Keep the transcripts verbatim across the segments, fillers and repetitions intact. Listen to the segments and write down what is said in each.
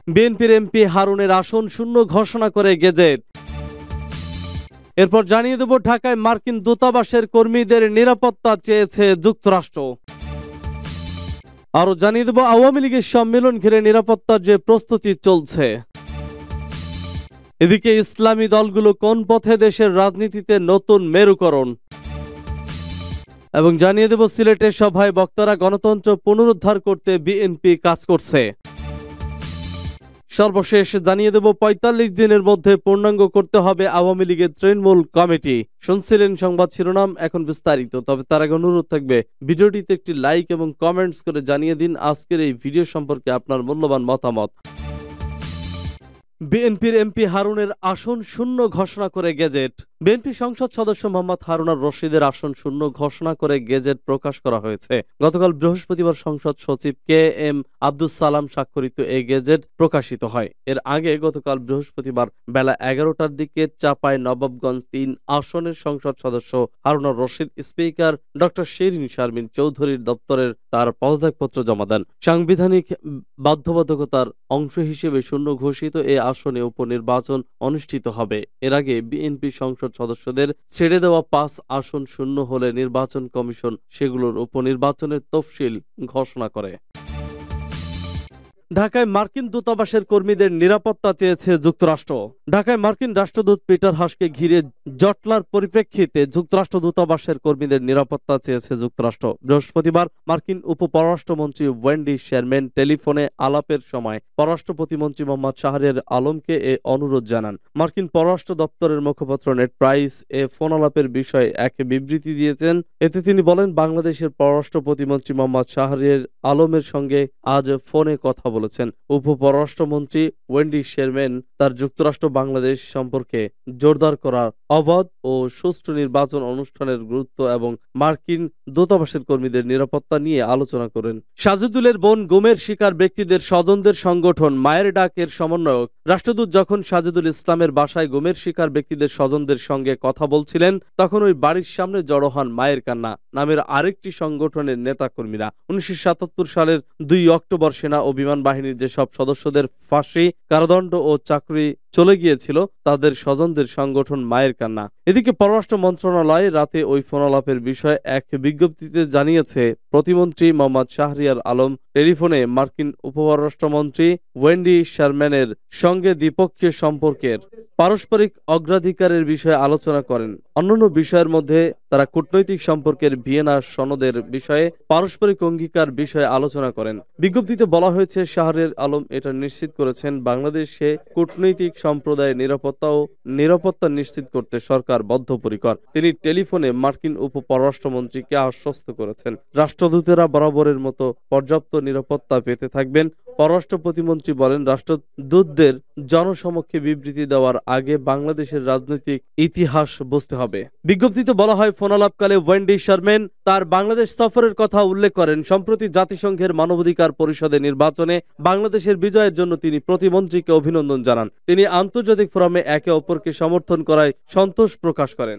বিএনপির এমপি হারুনের আসন শূন্য ঘোষণা করে গেজেট। এরপর জানিয়ে দেব ঢাকায় মার্কিন দূতাবাসের কর্মীদের নিরাপত্তা চেয়েছে যুক্তরাষ্ট্র। আরো জানিয়ে দেব আওয়ামী লীগের সম্মেলন ঘিরে নিরাপত্তার যে প্রস্তুতি চলছে। এদিকে ইসলামী দলগুলো কোন পথে দেশের রাজনীতিতে নতুন মেরুকরণ। এবং জানিয়ে দেব সিলেটের সভায় বক্তারা গণতন্ত্র পুনরুদ্ধার করতে বিএনপি কাজ করছে। সর্বশেষ জানিয়ে দেব পঁয়তাল্লিশ দিনের মধ্যে পূর্ণাঙ্গ করতে হবে আওয়ামী লীগের তৃণমূল কমিটি। শুনছিলেন সংবাদ শিরোনাম, এখন বিস্তারিত। তবে তার আগে অনুরোধ থাকবে ভিডিওটিতে একটি লাইক এবং কমেন্টস করে জানিয়ে দিন আজকের এই ভিডিও সম্পর্কে আপনার মূল্যবান মতামত। বিএনপির এমপি হারুনের আসন শূন্য ঘোষণা করে গেজেট। বিএনপি সংসদ সদস্য মোহাম্মদ হারুন আর রশিদের আসন শূন্য ঘোষণা করে গেজেট প্রকাশ করা হয়েছে। গতকাল বৃহস্পতিবার সংসদ সচিব কে এম আব্দুস সালাম স্বাক্ষরিত এই গেজেট প্রকাশিত হয়। এর আগে গতকাল বৃহস্পতিবার বেলা এগারোটার দিকে চাপাই নবাবগঞ্জ তিন আসনের সংসদ সদস্য হারুন আর রশিদ স্পিকার ডক্টর শিরিন শারমিন চৌধুরীর দপ্তরের তার পদত্যাগপত্র জমা দেন। সাংবিধানিক বাধ্যবাধকতার অংশ হিসেবে শূন্য ঘোষিত এই আসনে উপনির্বাচন অনুষ্ঠিত হবে। এর আগে বিএনপি সংসদ সদস্যদের ছেড়ে দেওয়া পাঁচ আসন শূন্য হলে নির্বাচন কমিশন সেগুলোর উপনির্বাচনের তফসিল ঘোষণা করে। ঢাকায় মার্কিন দূতাবাসের কর্মীদের নিরাপত্তা চেয়েছে যুক্তরাষ্ট্র। ঢাকায় মার্কিন রাষ্ট্রদূত পিটার হাসকে ঘিরে জটলার পরিপ্রেক্ষিতে যুক্তরাষ্ট্র দূতাবাসের কর্মীদের নিরাপত্তা চেয়েছে যুক্তরাষ্ট্র। বৃহস্পতিবার মার্কিন উপপররাষ্ট্রমন্ত্রী ওয়েন্ডি শেরম্যান টেলিফোনে আলাপের সময় পররাষ্ট্র প্রতিমন্ত্রী মোহাম্মদ শাহরিয়ার আলমকে এ অনুরোধ জানান। মার্কিন পররাষ্ট্র দপ্তরের মুখপাত্র নেড প্রাইস এ ফোন আলাপের বিষয়ে এক বিবৃতি দিয়েছেন। এতে তিনি বলেন, বাংলাদেশের পররাষ্ট্র প্রতিমন্ত্রী মোহাম্মদ শাহরিয়ার আলমের সঙ্গে আজ ফোনে কথা বলেছেন। উপপররাষ্ট্রমন্ত্রী ওয়েন্ডি শেরম্যান তার যুক্তরাষ্ট্র বাংলাদেশ সম্পর্কে জোরদার করা অবাধ ও সুষ্ঠু নির্বাচন অনুষ্ঠানের গুরুত্ব এবং মার্কিন দূতাবাসের কর্মীদের নিরাপত্তা নিয়ে আলোচনা করেন। সাজেদুলের বোন গুমের শিকার ব্যক্তিদের স্বজনদের সংগঠন মায়ের ডাকের সমন্বয়ক রাষ্ট্রদূত যখন সাজেদুল ইসলামের বাসায় গুমের শিকার ব্যক্তিদের স্বজনদের সঙ্গে কথা বলছিলেন, তখন ওই বাড়ির সামনে জড়ো হন মায়ের কান্না নামের আরেকটি সংগঠনের নেতাকর্মীরা। উনিশশো সাতাত্তর সালের দুই অক্টোবর সেনা ও বিমান বাহিনীর যেসব সদস্যদের ফাঁসি, কারাদণ্ড ও চাকরি চলে গিয়েছিল তাদের স্বজনদের সংগঠন মায়ের কান্না। এদিকে পররাষ্ট্র মন্ত্রণালয় রাতে ওই ফোনালাপের বিষয়ে এক বিজ্ঞপ্তিতে জানিয়েছে, প্রতিমন্ত্রী মোহাম্মদ শাহরিয়ার আলম টেলিফোনে মার্কিন উপপররাষ্ট্রমন্ত্রী ওয়েন্ডি শারম্যানের সঙ্গে দ্বিপক্ষীয় সম্পর্কের পারস্পরিক অগ্রাধিকারের বিষয়ে আলোচনা করেন। অন্যান্য বিষয়ের মধ্যে তারা কূটনৈতিক সম্পর্কের ভিয়েনা সনদের বিষয়ে পারস্পরিক অঙ্গীকার বিষয়ে আলোচনা করেন। বিজ্ঞপ্তিতে বলা হয়েছে, শাহরিয়ার আলম এটা নিশ্চিত করেছেন, বাংলাদেশে কূটনৈতিক সম্প্রদায়ের নিরাপত্তা ও নিরাপত্তা নিশ্চিত করতে সরকার বদ্ধপরিকর। তিনি টেলিফোনে মার্কিন উপপররাষ্ট্রমন্ত্রীকে আশ্বস্ত করেছেন, রাষ্ট্রদূতেরা বরাবরের মতো পর্যাপ্ত নিরাপত্তা পেতে থাকবেন। পররাষ্ট্র প্রতিমন্ত্রী বলেন, রাষ্ট্রদূতদের জনসমক্ষে বিবৃতি দেওয়ার আগে বাংলাদেশের রাজনৈতিক ইতিহাস বুঝতে হবে। বিজ্ঞপ্তিতে বলা হয়, ফোনালাপকালে ওয়েন্ডি শারম্যান তার বাংলাদেশ সফরের কথা উল্লেখ করেন। সম্প্রতি জাতিসংঘের মানবাধিকার পরিষদের নির্বাচনে বাংলাদেশের বিজয়ের জন্য তিনি প্রতিমন্ত্রীকে অভিনন্দন জানান। তিনি আন্তর্জাতিক ফোরামে একে অপরকে সমর্থন করায় সন্তোষ প্রকাশ করেন।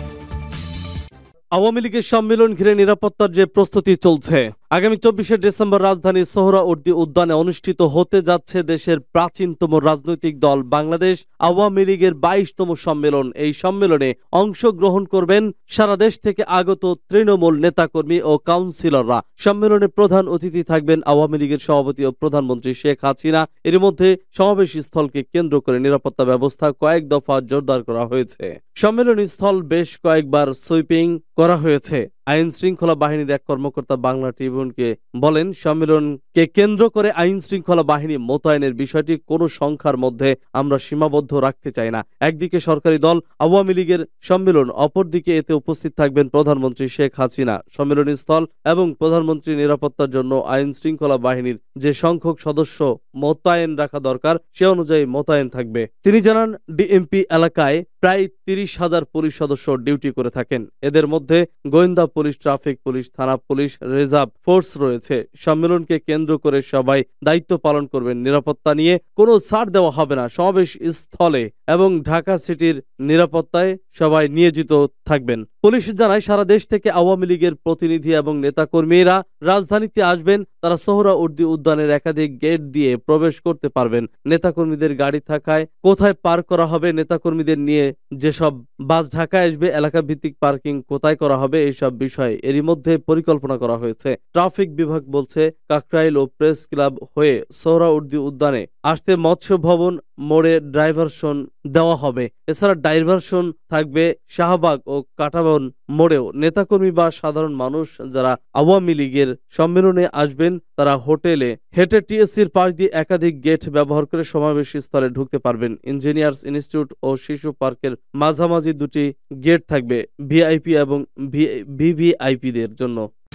আওয়ামী লীগের সম্মেলন ঘিরে নিরাপত্তার যে প্রস্তুতি চলছে। আগামী চব্বিশে ডিসেম্বর রাজধানীর সোহরাওয়ার্দী উদ্যানে অনুষ্ঠিত হতে যাচ্ছে দেশের প্রাচীনতম রাজনৈতিক দল বাংলাদেশ আওয়ামী লীগের বাইশতম সম্মেলন। এই সম্মেলনে অংশগ্রহণ করবেন সারা দেশ থেকে আগত তৃণমূল নেতাকর্মী ও কাউন্সিলররা। সম্মেলনে প্রধান অতিথি থাকবেন আওয়ামী লীগের সভাপতি ও প্রধানমন্ত্রী শেখ হাসিনা। এর মধ্যে সমাবেশ স্থলকে কেন্দ্র করে নিরাপত্তা ব্যবস্থা কয়েক দফা জোরদার করা হয়েছে। সম্মেলন স্থল বেশ কয়েকবার সুইপিং করা হয়েছে। আইন শৃঙ্খলা বাহিনীর এক কর্মকর্তা বাংলা ট্রিবিউনকে বলেন, সম্মেলনকে কেন্দ্র করে আইন শৃঙ্খলা বাহিনী মোতায়েনের বিষয়টি কোনো সংখ্যার মধ্যে আমরা সীমাবদ্ধ রাখতে চাই না। একদিকে সরকারি দল আওয়ামী লীগের সম্মেলন, অপরদিকে এতে উপস্থিত থাকবেন প্রধানমন্ত্রী শেখ হাসিনা। সম্মেলনী স্থল এবং প্রধানমন্ত্রী নিরাপত্তার জন্য আইন শৃঙ্খলা বাহিনীর যে সংখ্যক সদস্য মোতায়েন রাখা দরকার সে অনুযায়ী মোতায়েন থাকবে। তিনি জানান, ডিএমপি এলাকায় প্রায় তিরিশ হাজার পুলিশ সদস্য ডিউটি করে থাকেন। এদের মধ্যে গোয়েন্দা পুলিশ, ট্রাফিক পুলিশ, থানা পুলিশ, রিজার্ভ ফোর্স রয়েছে। সম্মেলনকে কেন্দ্র করে সবাই দায়িত্ব পালন করবেন। নিরাপত্তা নিয়ে কোনো ছাড় দেওয়া হবে না। সমাবেশ স্থলে এবং ঢাকা সিটির নিরাপত্তায় সবাই নিয়োজিত থাকবেন। পুলিশ জানায় সারা দেশ থেকে আওয়ামী লীগের প্রতিনিধি এবং নেতাকর্মীরা রাজধানীতে আসবেন। তারা সোহরাওয়ার্দী উদ্যানের একাধিক গেট দিয়ে প্রবেশ করতে পারবেন। নেতাকর্মীদের গাড়ি থাকায় কোথায় পার্ক করা হবে, নেতাকর্মীদের নিয়ে যেসব বাস ঢাকায় আসবে, এলাকা ভিত্তিক পার্কিং কোথায় করা হবে, এইসব বিষয়ে এরই মধ্যে পরিকল্পনা করা হয়েছে। ট্রাফিক বিভাগ বলছে কাকরাইল ও প্রেস ক্লাব হয়ে সোহরাওয়ার্দী উদ্যানে আসতে মৎস্য ভবন মোড়ে ডাইভারশন দেওয়া হবে। এছাড়া ডাইভারশন থাকবে শাহবাগ ও কাটাবন মোড়েও। নেতাকর্মী বা সাধারণ মানুষ যারা আওয়ামী লীগের সম্মেলনে আসবেন তারা হোটেলে হেঁটে টিএসসির পাশ দিয়ে একাধিক গেট ব্যবহার করে সমাবেশ স্থলে ঢুকতে পারবেন। ইঞ্জিনিয়ার্স ইনস্টিটিউট ও শিশু পার্কের মাঝামাঝি দুটি গেট থাকবে ভিআইপি এবং ভিভিআইপিদের জন্য।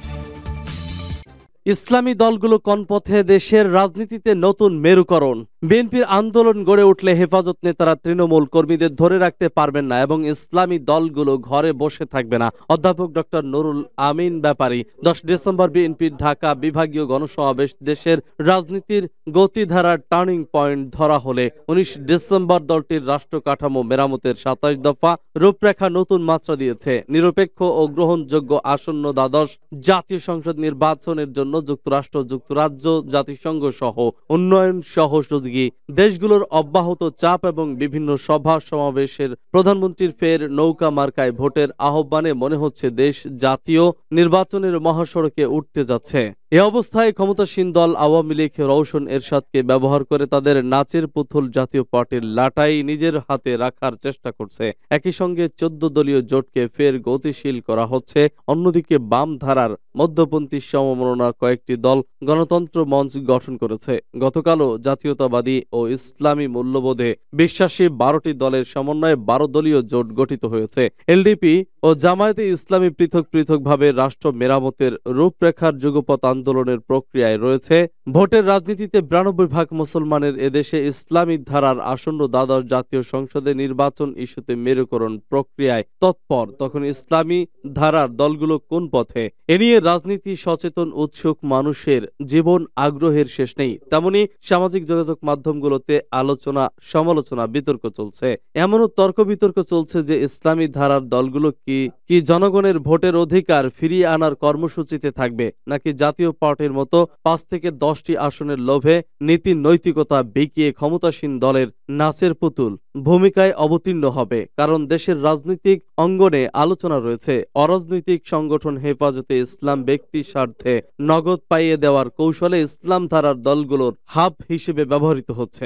ইসলামী দলগুলো কোন পথে দেশের রাজনীতিতে নতুন মেরুকরণ। বিএনপির আন্দোলন গড়ে উঠলে হেফাজত নেতারা তৃণমূল কর্মীদের ধরে রাখতে পারবেন না এবং ইসলামী দলগুলো ঘরে বসে থাকবে না। অধ্যাপক ডক্টর নুরুল আমিন ব্যাপারী দশ ডিসেম্বর বিএনপির ঢাকা বিভাগীয় গণসমাবেশ দেশের রাজনীতির গতিধারার টার্নিং পয়েন্ট ধরা হলে উনিশ ডিসেম্বর দলটির রাষ্ট্র কাঠামো মেরামতের সাতাশ দফা রূপরেখা নতুন মাত্রা দিয়েছে। নিরপেক্ষ ও গ্রহণযোগ্য আসন্ন দ্বাদশ জাতীয় সংসদ নির্বাচনের জন্য যুক্তরাষ্ট্র, যুক্তরাজ্য, জাতিসংঘ সহ উন্নয়ন সহযোগী দেশগুলোর অব্যাহত চাপ এবং বিভিন্ন সভা সমাবেশের প্রধানমন্ত্রীর ফের নৌকা মার্কায় ভোটের আহ্বানে মনে হচ্ছে দেশ জাতীয় নির্বাচনের মহাসড়কে উঠতে যাচ্ছে। এ অবস্থায় ক্ষমতাসীন দল আওয়ামী লীগ রওশন এরশাদকে ব্যবহার করে তাদের নাচের পুতুল জাতীয় পার্টির লাটাই নিজের হাতে রাখার চেষ্টা করছে। একই সঙ্গে চোদ্দ দলীয় জোটকে ফের গতিশীল করা হচ্ছে। অন্যদিকে বাম ধারার মধ্যপন্থী সমমনা কয়েকটি দল গণতন্ত্র মঞ্চ গঠন করেছে। গতকালও জাতীয়তাবাদী ও ইসলামী মূল্যবোধে বিশ্বাসী বারোটি দলের সমন্বয়ে বারো দলীয় জোট গঠিত হয়েছে। এলডিপি ও জামায়াতে ইসলামী পৃথক পৃথকভাবে রাষ্ট্র মেরামতের রূপরেখার যুগপৎ আন্দোলনের প্রক্রিয়ায় রয়েছে। ভোটের রাজনীতিতে বিরানব্বই ভাগ মুসলমানের এদেশে ইসলামী ধারার আসন্ন দ্বাদশ জাতীয় সংসদে নির্বাচন ইস্যুতে মেরুকরণ প্রক্রিয়ায় তৎপর। তখন ইসলামী ধারার দলগুলো কোন পথে, এ নিয়ে রাজনীতি সচেতন উৎসুক মানুষের জীবন আগ্রহের শেষ নেই। তেমনি সামাজিক যোগাযোগ মাধ্যমগুলোতে আলোচনা, সমালোচনা, বিতর্ক চলছে। এমনও তর্ক বিতর্ক চলছে যে ইসলামী ধারার দলগুলো কি কি জনগণের ভোটের অধিকার ফিরিয়ে আনার কর্মসূচিতে থাকবে, নাকি জাতীয় পার্টির মতো পাঁচ থেকে দশটি আসনের লোভে নীতি নৈতিকতা বিকিয়ে ক্ষমতাসীন দলের নাচের পুতুল ভূমিকায় অবতীর্ণ হবে। কারণ দেশের রাজনৈতিক অঙ্গনে আলোচনা রয়েছে। অরাজনৈতিক সংগঠন হেফাজতে ইসলাম ব্যক্তি স্বার্থে নগদ পাইয়ে দেওয়ার কৌশলে ইসলাম ধারার দলগুলোর হাব হিসেবে ব্যবহৃত হচ্ছে।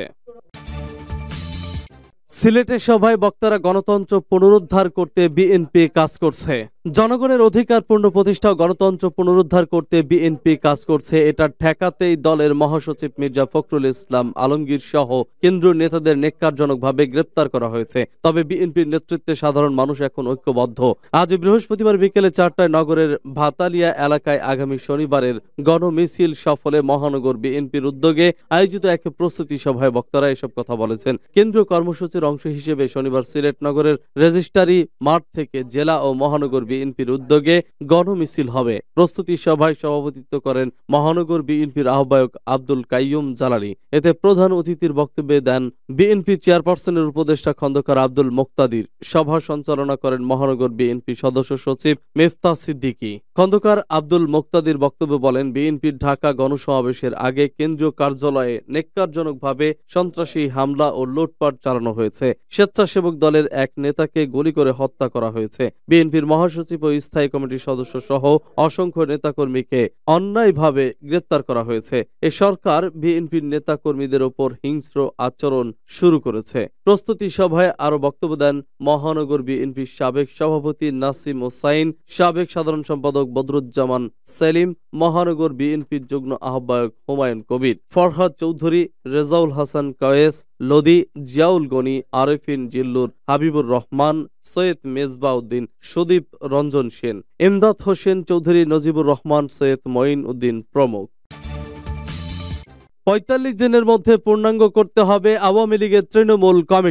সিলেটে সভায় বক্তারা গণতন্ত্র পুনরুদ্ধার করতে বিএনপি কাজ করছে। জনগণের অধিকার পূর্ণ প্রতিষ্ঠা ও গণতন্ত্র পুনরুদ্ধার করতে বিএনপি কাজ করছে, এটা ঠেকাতেই দলের মহাসচিব মির্জা ফখরুল ইসলাম আলমগীর সহ কেন্দ্রীয় নেতাদের নেককারজনকভাবে গ্রেপ্তার করা হয়েছে। তবে বিএনপির নেতৃত্বে সাধারণ মানুষ এখন ঐক্যবদ্ধ। আজ বৃহস্পতিবার বিকেলে চারটায় নগরের ভাতালিয়া এলাকায় আগামী শনিবারের গণমিছিল সফলে মহানগর বিএনপির উদ্যোগে আয়োজিত এক প্রস্তুতি সভায় বক্তারা এসব কথা বলেছেন। কেন্দ্রীয় কর্মসূচির অংশ হিসেবে শনিবার সিলেট নগরের রেজিস্ট্রারি মাঠ থেকে জেলা ও মহানগর বিএনপির উদ্যোগে গণমিছিল হবে। প্রস্তুতি সভায় সভাপতিত্ব করেন মহানগর বিএনপির আহ্বায়ক আব্দুল কাইয়ুম জালালী। এতে প্রধান অতিথির বক্তব্যে দেন বিএনপি চেয়ারপারসনের উপদেষ্টা খন্দকার আব্দুল মুক্তাদির। সভা সঞ্চালনা করেন মহানগর বিএনপি সদস্য সচিব মেফতা সিদ্দিকী। খন্দকার আব্দুল মুক্তাদির বক্তব্যে বলেন, বিএনপির ঢাকা গণসমাবেশের আগে কেন্দ্রীয় কার্যালয়ে নেককারজনকভাবে সন্ত্রাসী হামলা ও লুটপাট চালানো হয়েছে। স্বেচ্ছাসেবক দলের এক নেতাকে গুলি করে হত্যা করা হয়েছে। বিএনপির মহাসচিব ও স্থায়ী কমিটির সদস্য সহ অসংখ্য নেতাকর্মীকে অন্যায়ভাবে গ্রেপ্তার করা হয়েছে। এ সরকার বিএনপির নেতাকর্মীদের ওপর হিংস্র আচরণ শুরু করেছে। প্রস্তুতি সভায় আরো বক্তব্য দেন মহানগর বিএনপির সাবেক সভাপতি নাসিম ওসাইন, সাবেক সাধারণ সম্পাদক বদরুজ্জামান সেলিম, মহানগর বিএনপির যুগ্ম আহ্বায়ক হুমায়ুন কবির, ফরহাদ চৌধুরী, রেজাউল হাসান কয়েস, লদি, জিয়াউল গনি, আরেফিন জিল্লুর, হাবিবুর রহমান, সৈয়দ মেজবাউদ্দিন, সুদীপ রঞ্জন সেন, ইমদাদ হোসেন চৌধুরী, নজিবুর রহমান, সৈয়দ মঈন উদ্দিন প্রমুখ। পঁয়তাল্লিশ দিনের মধ্যে পূর্ণাঙ্গ করতে হবে আওয়ামী লীগের তৃণমূল কমিটি।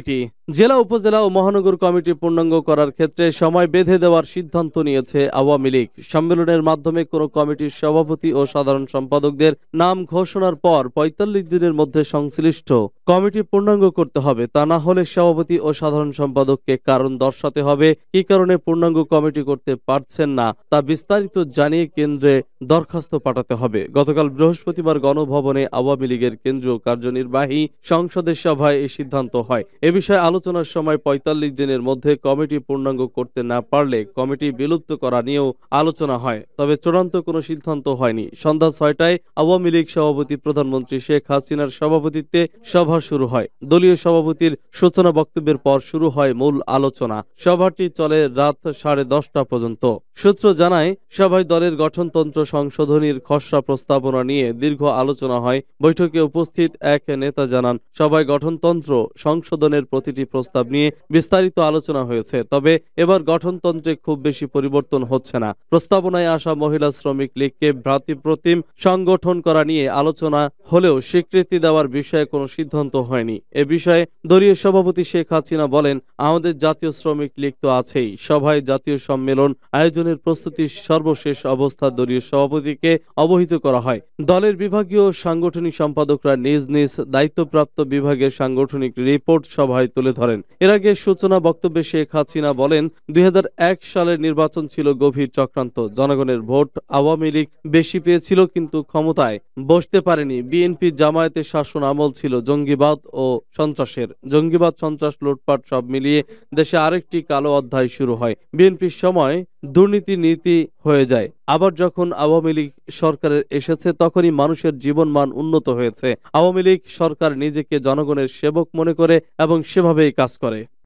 জেলা, উপজেলা ও মহানগর কমিটি পূর্ণাঙ্গ করার ক্ষেত্রে সময় বেঁধে দেওয়ার সিদ্ধান্ত নিয়েছে আওয়ামী লীগ। সম্মেলনের মাধ্যমে কোনো কমিটির সভাপতি ও সাধারণ সম্পাদকদের নাম ঘোষণার পর পঁয়তাল্লিশ দিনের মধ্যে সংশ্লিষ্ট কমিটি পূর্ণাঙ্গ করতে হবে। তা না হলে সভাপতি ও সাধারণ সম্পাদককে কারণ দর্শাতে হবে, কী কারণে পূর্ণাঙ্গ কমিটি করতে পারছেন না তা বিস্তারিত জানিয়ে কেন্দ্রে দরখাস্ত পাঠাতে হবে। গতকাল বৃহস্পতিবার গণভবনে আওয়ামী লীগের কেন্দ্রীয় কার্যনির্বাহী সংসদের সভায় এই সিদ্ধান্ত হয়। এ বিষয়ে আলোচনার সময় পঁয়তাল্লিশ দিনের মধ্যে কমিটি পূর্ণাঙ্গ করতে না পারলে কমিটি বিলুপ্ত করা নিয়েও আলোচনা হয়, তবে চূড়ান্ত কোনো সিদ্ধান্ত হয়নি। সন্ধ্যা ছয়টায় আওয়ামী লীগ সভাপতি প্রধানমন্ত্রী শেখ হাসিনার সভাপতিত্বে সভা শুরু হয়। দলীয় সভাপতির সূচনা বক্তব্যের পর শুরু হয় মূল আলোচনা। সভাটি চলে রাত সাড়ে দশটা পর্যন্ত। সূত্র জানায়, সভায় দলের গঠনতন্ত্র সংশোধনীর খসড়া প্রস্তাবনা নিয়ে দীর্ঘ আলোচনা হয়। বৈঠকে উপস্থিত এক নেতা জানান, সভায় গঠনতন্ত্র সংশোধনের প্রতিটি প্রস্তাব নিয়ে বিস্তারিত আলোচনা হয়েছে, তবে এবার গঠনতন্ত্রে খুব বেশি পরিবর্তন হচ্ছে না। প্রস্তাবনায় আসা মহিলা শ্রমিক লীগকে ভ্রাতৃপ্রতিম সংগঠন করা নিয়ে আলোচনা হলেও স্বীকৃতি দেওয়ার বিষয়ে কোনো সিদ্ধান্ত হয়নি। এ বিষয়ে দলীয় সভাপতি শেখ হাসিনা বলেন, আমাদের জাতীয় শ্রমিক লীগ তো আছেই। সভায় জাতীয় সম্মেলন আয়োজনের প্রস্তুতির সর্বশেষ অবস্থা দলীয় সভাপতিকে অবহিত করা হয়। দলের বিভাগীয় সাংগঠনিক সম্পাদকরা নিজ নিজ দায়িত্বপ্রাপ্ত বিভাগের সাংগঠনিক রিপোর্ট সভায় তুলে ধরেন। এর আগে সূচনা বক্তব্যে শেখ হাসিনা বলেন, দুই হাজার এক সালের নির্বাচন ছিল গভীর চক্রান্ত। জনগণের ভোট আওয়ামী লীগ বেশি পেয়েছিল, কিন্তু ক্ষমতায় বসতে পারেনি। বিএনপি জামায়াতের শাসন আমল ছিল জঙ্গিবাদ ও সন্ত্রাসের। জঙ্গিবাদ, সন্ত্রাস, লুটপাট সব মিলিয়ে দেশে আরেকটি কালো অধ্যায় শুরু হয়। বিএনপির সময় দুর্নীতি নীতি হয়ে যায়। আবার যখন আওয়ামী লীগ সরকারের এসেছে তখনই মানুষের জীবনমান উন্নত হয়েছে। আওয়ামী লীগ সরকার নিজেকে জনগণের সেবক মনে করে এবং সেভাবেই কাজ করে।